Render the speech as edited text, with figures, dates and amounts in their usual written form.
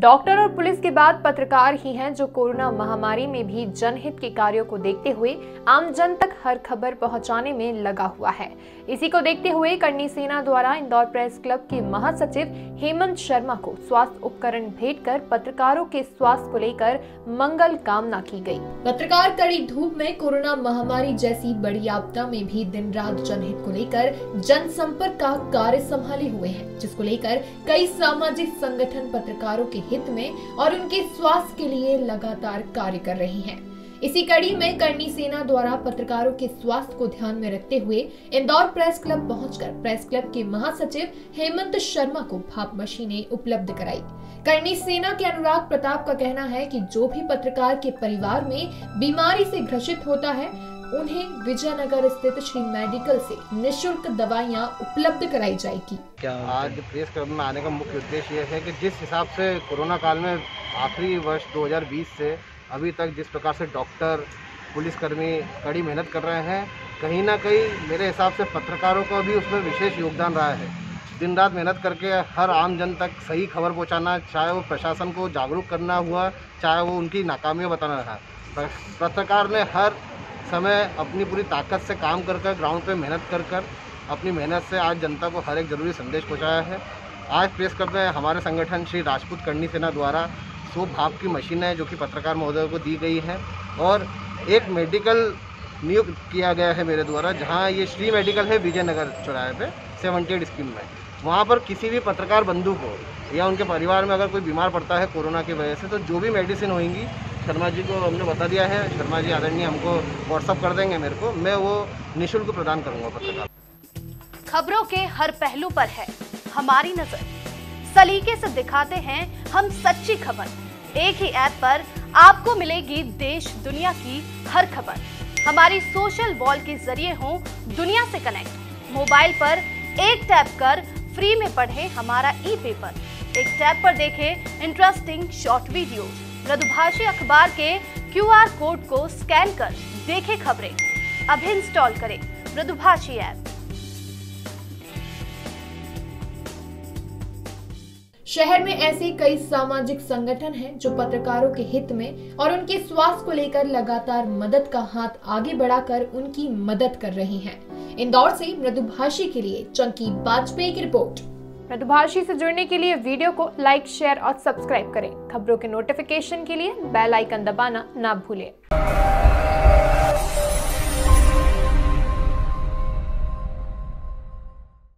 Doctor और police के बाद पत्रकार ही हैं जो कोरोना महामारी में भी जनहित के कार्यों को देखते हुए आम जन तक हर खबर पहुंचाने में लगा हुआ है। इसी को देखते हुए करनी सेना द्वारा इंदौर प्रेस क्लब के महासचिव हेमंत शर्मा को स्वास्थ्य उपकरण भेंट कर पत्रकारों के स्वास्थ्य को लेकर मंगल कामना की गई। पत्रकार कड़ी धूप में कोरोना महामारी जैसी बड़ी आपदा में भी दिन रात जनहित को लेकर जनसंपर्क का कार्य संभाले हुए हैं, जिसको लेकर कई सामाजिक संगठन पत्रकारों के हित में और उनके स्वास्थ्य के लिए लगातार कार्य कर रही हैं। इसी कड़ी में करनी सेना द्वारा पत्रकारों के स्वास्थ्य को ध्यान में रखते हुए इंदौर प्रेस क्लब पहुंचकर प्रेस क्लब के महासचिव हेमंत शर्मा को भाप मशीनें उपलब्ध कराई। करनी सेना के अनुराग प्रताप का कहना है कि जो भी पत्रकार के परिवार में बीमारी से ग्रसित होता है उन्हें विजयनगर स्थित श्री मेडिकल से निःशुल्क दवाइयां उपलब्ध कराई जाएगी। आज प्रेस क्लब में आने का मुख्य उद्देश्य यह है कि जिस हिसाब से कोरोना काल में आखिरी वर्ष 2020 से अभी तक जिस प्रकार से डॉक्टर, पुलिसकर्मी कड़ी मेहनत कर रहे हैं, कहीं ना कहीं मेरे हिसाब से पत्रकारों का भी उसमें विशेष योगदान रहा है। दिन रात मेहनत करके हर आम जन तक सही खबर पहुंचाना, चाहे वो प्रशासन को जागरूक करना हुआ, चाहे वो उनकी नाकामियाँ बताना रहा। पत्रकार ने हर समय अपनी पूरी ताकत से काम कर ग्राउंड पे मेहनत कर अपनी मेहनत से आज जनता को हर एक ज़रूरी संदेश पहुंचाया है। आज प्रेस क्लब में हमारे संगठन श्री राजपूत करनी सेना द्वारा 100 भाप की मशीनें जो कि पत्रकार महोदय को दी गई है और एक मेडिकल नियुक्त किया गया है मेरे द्वारा, जहां ये श्री मेडिकल है विजयनगर चौराहे पे 78 स्कीम में। वहां पर किसी भी पत्रकार बंधु को या उनके परिवार में अगर कोई बीमार पड़ता है कोरोना की वजह से, तो जो भी मेडिसिन होंगी शर्मा जी को हमने बता दिया है। शर्मा जी आदरणीय हमको व्हाट्सअप कर देंगे मेरे को, मैं वो निःशुल्क प्रदान करूंगा पत्रकार। खबरों के हर पहलू पर है हमारी नजर, सलीके से दिखाते हैं हम सच्ची खबर। एक ही ऐप पर आपको मिलेगी देश दुनिया की हर खबर। हमारी सोशल वॉल के जरिए हो दुनिया से कनेक्ट। मोबाइल पर एक टैप कर फ्री में पढ़ें हमारा ई-पेपर। एक टैप पर देखें इंटरेस्टिंग शॉर्ट वीडियो। मृदुभाषी अखबार के QR कोड को स्कैन कर देखें खबरें। अभी इंस्टॉल करें मृदुभाषी ऐप। शहर में ऐसे कई सामाजिक संगठन हैं जो पत्रकारों के हित में और उनके स्वास्थ्य को लेकर लगातार मदद का हाथ आगे बढ़ाकर उनकी मदद कर रही हैं। इंदौर से मृदुभाषी के लिए चंकी वाजपेयी की रिपोर्ट। मृदुभाषी से जुड़ने के लिए वीडियो को लाइक, शेयर और सब्सक्राइब करें। खबरों के नोटिफिकेशन के लिए बेल आइकन दबाना ना भूलें।